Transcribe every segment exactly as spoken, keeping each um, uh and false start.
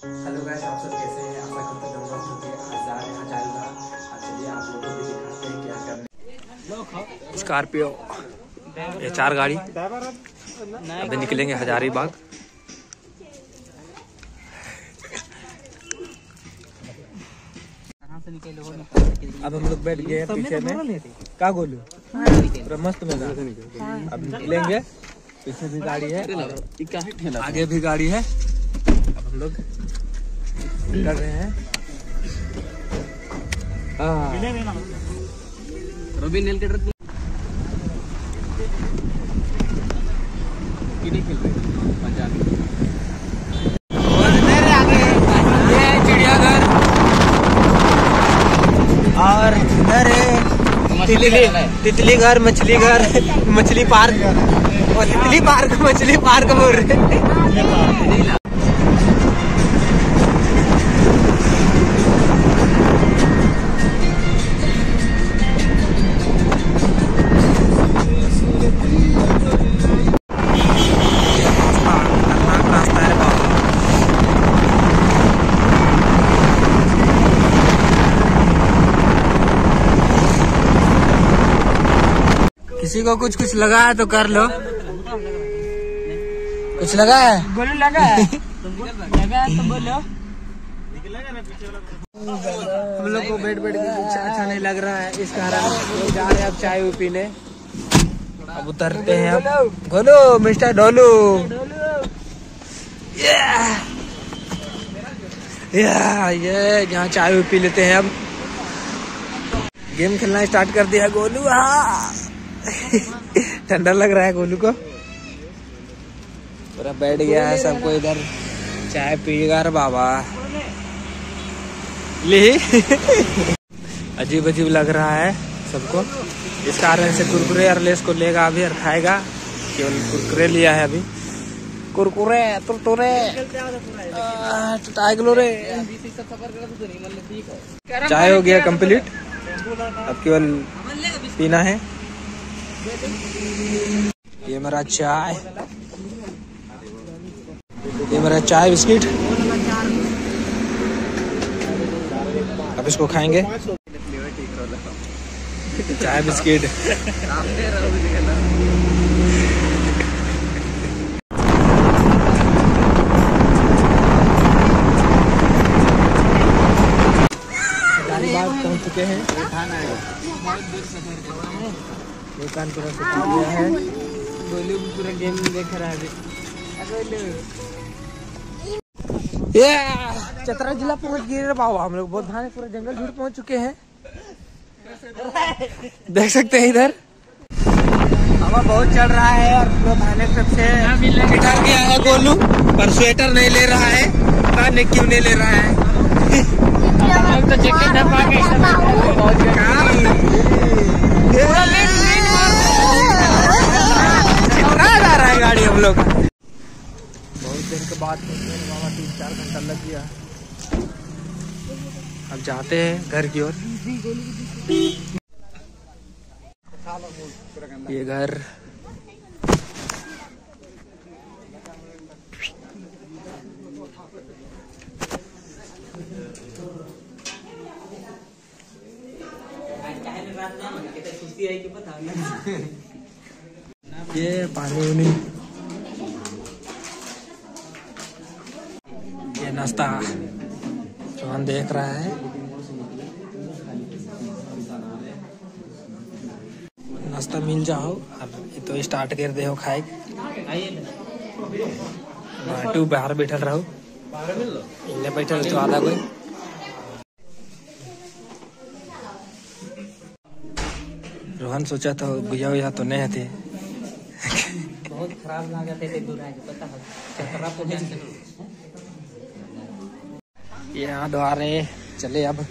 Hello guys, आप सब कैसे हैं? आशा करते हैं दोनों लोग आजाद हैं, हजारुगा। अब चलिए आप लोगों को भी दिखाते हैं क्या करने। स्कॉर्पियो, ये चार गाड़ी अभी निकलेंगे हजारीबाग। अब हम लोग बैठ गए पीछे में, क्या बोलूं, पूरा मस्त मजा। अब निकलेंगे, पीछे भी गाड़ी है और आगे भी गाड़ी है। अब हम लोग कर रहे हैं। रोबिन नेल कटर चिड़ियाघर और इधर है तितली तितली घर, मछली घर, मछली पार्क और तितली पार्क, मछली पार्क बोल रहे। किसी को कुछ कुछ लगा है तो कर लो। कुछ लगा है? बोलो लगा है। लगा है तो बोलो। हम लोग को बैठ बैठ के कुछ अच्छा नहीं लग रहा है, इस कारण जा रहे हैं अब चाय पीने। अब उतरते हैं। अब गोलू, मिस्टर डोलू, ये यहाँ चाय पी लेते हैं। अब गेम खेलना स्टार्ट कर दिया गोलू। हाँ ठंडा लग रहा है गोलू को। पूरा बैठ गया है, सबको इधर चाय पीएगा बाबा। ले अजीब अजीब लग रहा है सबको, इस कारण से कुरकुरे और लेस को लेगा अभी और खाएगा। केवल कुरकुरे लिया है अभी, कुरकुरे तुरतुरे रे। चाय हो गया कंप्लीट, अब केवल पीना है। ये मेरा चाय, ये मेरा चाय बिस्किट। अब इसको खाएंगे, चाय बिस्किट। पहुंच चुके हैं, दुकान पूरा सुखा गया है। गोलू पूरा गेम देख रहा है अभी। ये चतरा जिला पहुंच गए बाबा हम लोग। बहुत भाने पूरा जंगल झूठ पहुंच चुके हैं, देख सकते हैं। इधर हवा बहुत चल रहा है और पूरा भाने सबसे डर गया है गोलू, पर स्वेटर नहीं ले रहा है। पता नहीं क्यों नहीं ले रहा है। तो जैकेट दबा के जा रहा है गाड़ी हम लोग। बहुत देर के बाद बाबा तीन चार घंटा लग गया। अब जाते हैं घर की ओर। ये घर ये पानी उनी, ये नाश्ता रोहन देख रहा है। नाश्ता मिल जाओ अब तो स्टार्ट कर दे हो खाए। तू बाहर बैठल रहो, इन्हें बैठल तो आधा कोई। रोहन सोचा था भैया भैया तो नहीं थे। बहुत खराब लगा थे पता है। यहाँ द्वारे चले। अब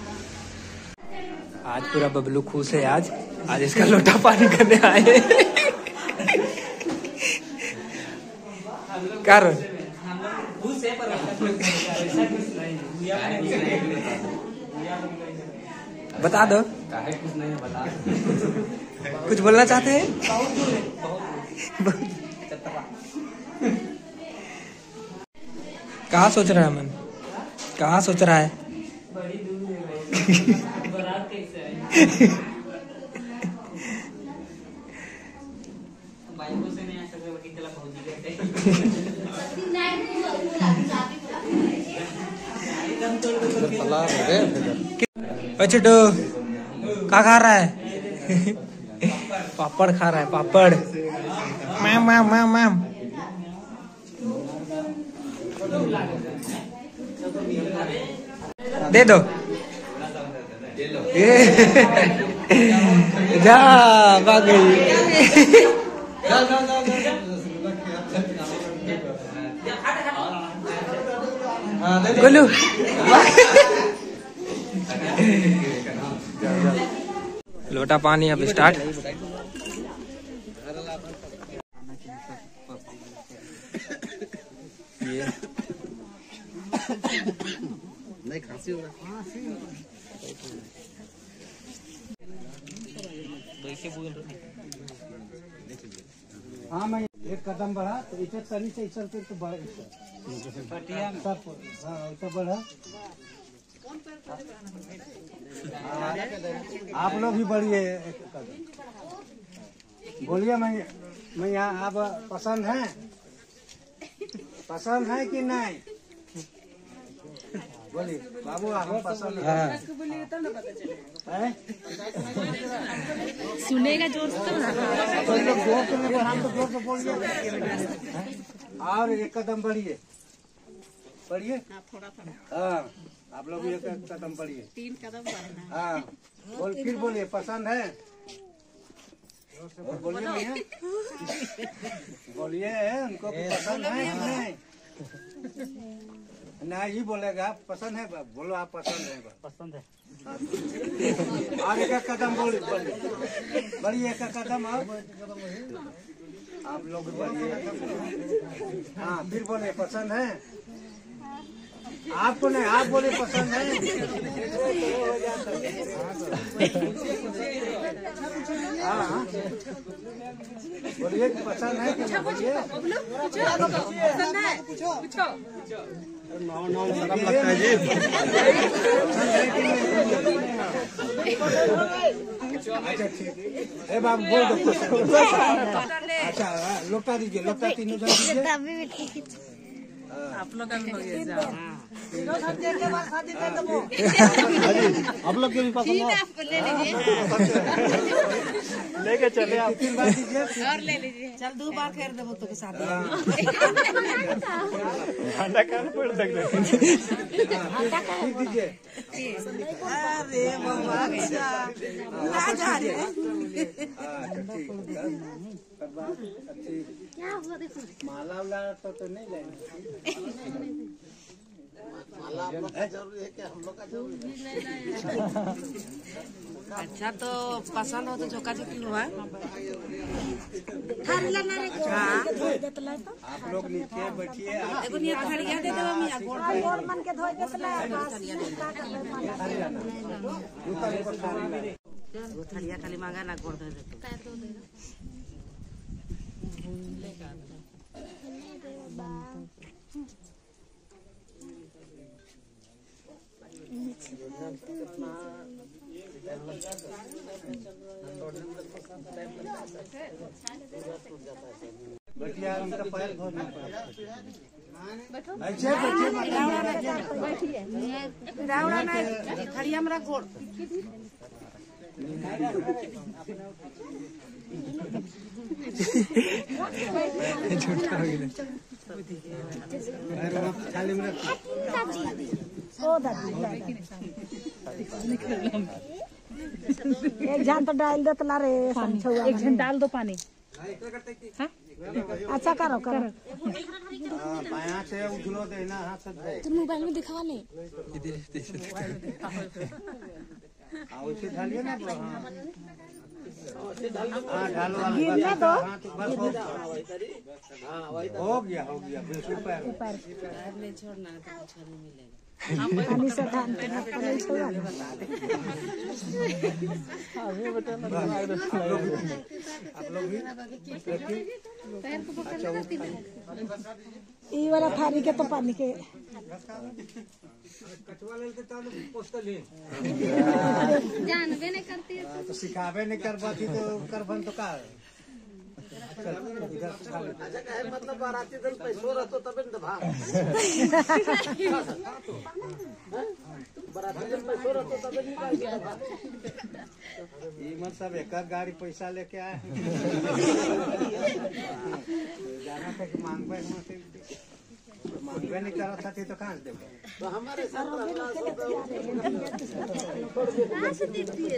आज पूरा बबलू खुश है। आज आज इसका लोटा पानी करने आए। कर बता दो, कुछ नहीं बता। कुछ बोलना चाहते हैं? कहाँ सोच रहा है मन? कहाँ सोच रहा है? छोटू क्या खा रहा है? पापड़ खा रहा है, पापड़। मैम मैम मैम मैम दे दो। जा भाग गई। गोलू लोटा पानी अब स्टार्ट। ये नहीं खांसी हो रहा। हाँ मैं एक कदम बढ़ा तो इसे सनी से इस तो बढ़ पटिया सब हाँ इसे बढ़ा। आप लोग भी बढ़िए एक कदम। बोलिए मैं मैं यहाँ आप पसंद है पसंद है कि नहीं? बोलिए बाबू आप पसंद है? सुनेगा जोर से तो जोर से हम तो जोर से बोलिए। और एक कदम बढ़िए बढ़िए। हाँ आप लोग भी एक कदम बढ़िए। तीन कदम बढ़ना। हाँ बोल फिर बोलिए पसंद है? बोलिए भैया बोलिए उनको पसंद है कि नहीं? नहीं ही बोलेगा पसंद है। बोलो आप पसंद है। पसंद है। और एक कदम बोलिए बढ़िए एक कदम और आप लोग बढ़िए। हाँ फिर बोले पसंद है आपको? नहीं आप बोले पसंद है। हाँ बोलिए पसंद है कि बोलिए। लगता है जी। अच्छा ठीक है बाबू बोल दो। अच्छा लोटा दीजिए लोटा तीनों जन दीजिए। आप लोग का भी हो गया। आप लोग के भी पसंद है लेके चले आप तीन बार दीजिए और ले लीजिए। चल दो बार कर दो तो के साथ ठंडा कर पड़ सकते दीजिए। अरे बाबा अच्छा ना जा रहे माला वाला तो, तो नहीं लेंगे। माला आप लोग का जरूरी है क्या? हम लोग का जरूरी है। अच्छा तो पसंद हो तो झोंका झोंकी लो है। आप लोग नीचे बैठिए। एगो निया खड़िया दे दो मिया गोड़ मन के धोई देतला वो थड़िया खाली मांगा ना गोड़ धोई देतो। बैठिए उनका पैर धोना पड़ेगा। बैठिए बैठिए रावड़ा ना खड़िया मेरा गोड़ झूठा हो गया। थाली में एक जान तो डाल दे तला रे। एक जन डाल दो पानी। अच्छा करो करो। पाया से उठलो देना हाथ से तुम मोबाइल में दिखा ले। हां उसे ढालिए ना। हां ढालो गिरने दो। हो गया हो गया बिल्कुल पैर पैर ले छोड़ना तो कुछ नहीं मिलेगा। पानी से धान के भात नहीं छोड़ा ये वाला थारी के तो पानी के जानबे नहीं करती है तो सिखावे नहीं करवाती तो करबन तो का मतलब बाराती दिन पैसो रहतो तबे न भाग बाराती दिन पैसो रहतो तबे निकाल के भाग ई मत सब एक गाड़ी पैसा लेके आए जाना था कि मांगबे मत मांगबे नहीं करत था तो कहां से देबो तो हमारे साथ कहां से देती है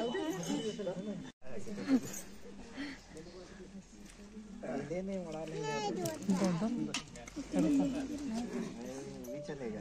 देने वाला नहीं चलेगा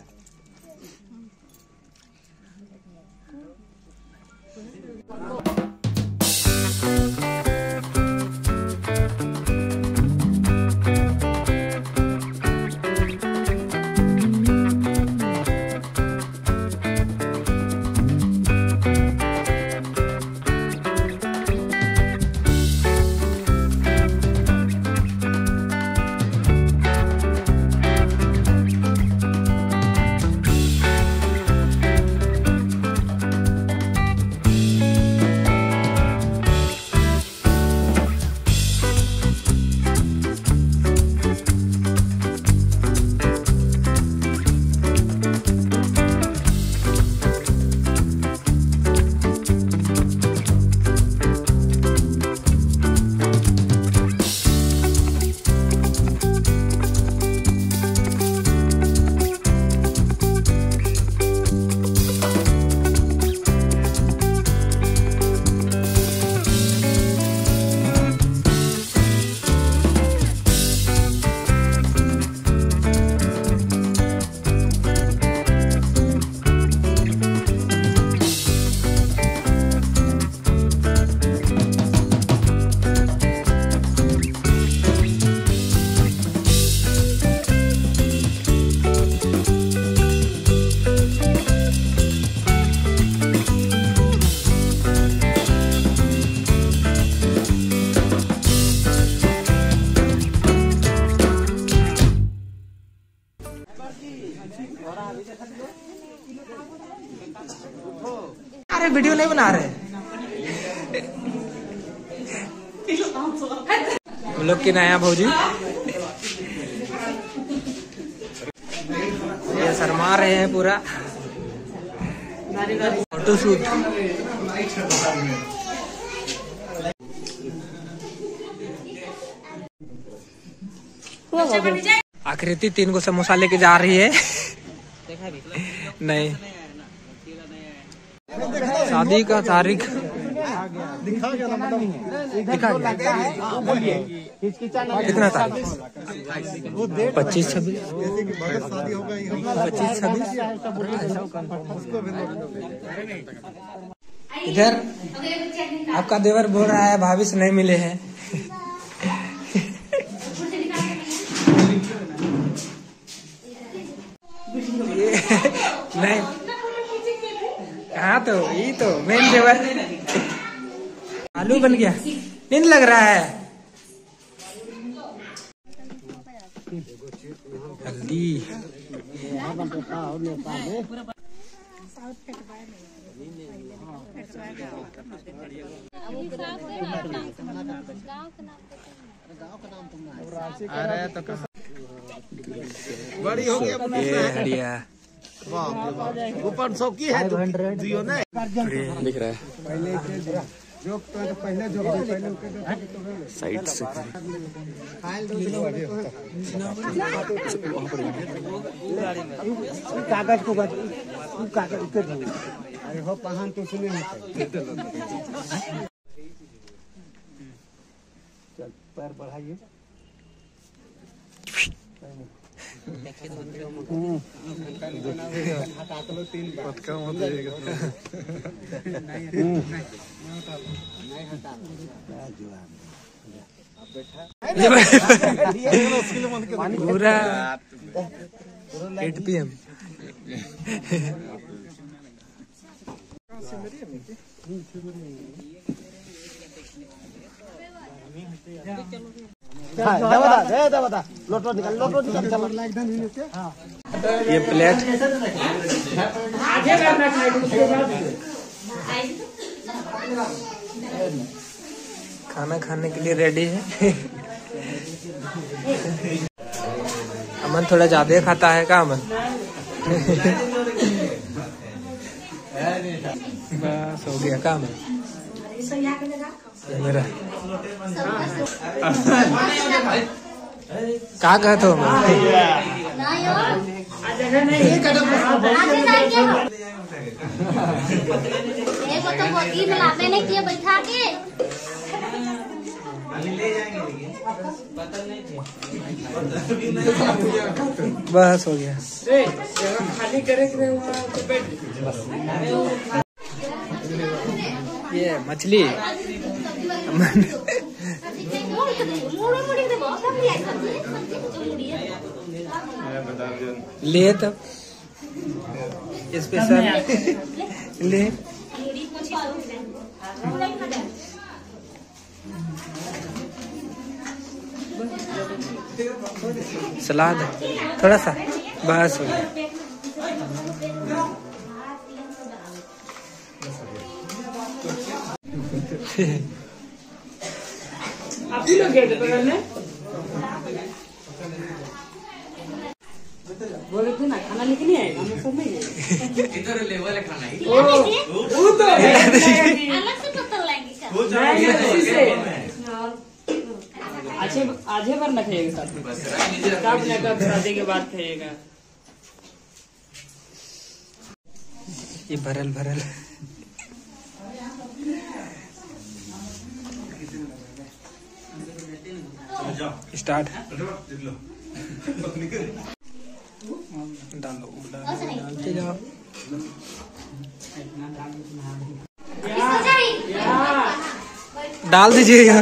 अरे वीडियो नहीं बना रहे हम लोग के नया भौजी ये शर्मा रहे हैं पूरा फोटो शूट। आकृति तीन को समोसा लेके जा रही है। नहीं शादी का तारीख दिखा कितना तारीख पच्चीस छब्बीस पच्चीस छब्बीस इधर आपका देवर बोल रहा है भाभी से नहीं मिले हैं। नहीं हाँ तो ये तो मेन देवर आलू बन गया नींद लग रहा है। हल्दी अरे तो बड़ी हो गया हड़िया ऊपर सौकी है जियो ना दिख रहा है पहले जो तो पहले जो पहले साइड से कागज को कागज अरे हो पहन तो सुने चल पैर बढ़ाइए पूरा एट पी एम ये प्लेट खाना खाने के लिए रेडी है। अमन थोड़ा ज्यादा खाता है का अमन? बस हो गया काम मेरा। क्या कहते हो? नहीं किया बैठा के बस हो गया। खाली करे ये मछली ले तब स्पेशल ले। सलाद थोड़ा सा बस हो गया। आप ही लोग गए थे पकड़ने? बोले थे ना खाना लेके नहीं आएगा, हम सब नहीं गए। इधर लेवल है खाना ही। ओ, वो तो अलग से पत्थर लाएंगे क्या? आज आज बार ना खाइएगा साथ में, कब न कब शादी के बाद खाइएगा। ये भरल भरल स्टार्ट डालो डालते जाओ। डाल दीजिए यार।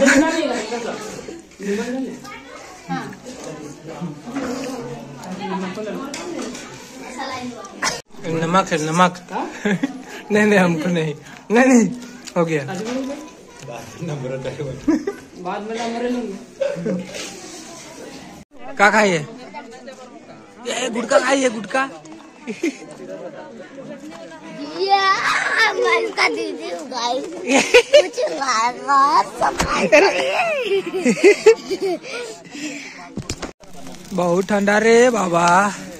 नमक है नमक। नहीं नहीं हमको नहीं नहीं नहीं हो गया। बाद में नंबर लेंगे। क्या खाइए? ये गुटखा खाइए गुटखा। मैं इसका दीदी हूँ गाइस। कुछ मारना सफाई करिए। बहुत ठंडा रे बाबा।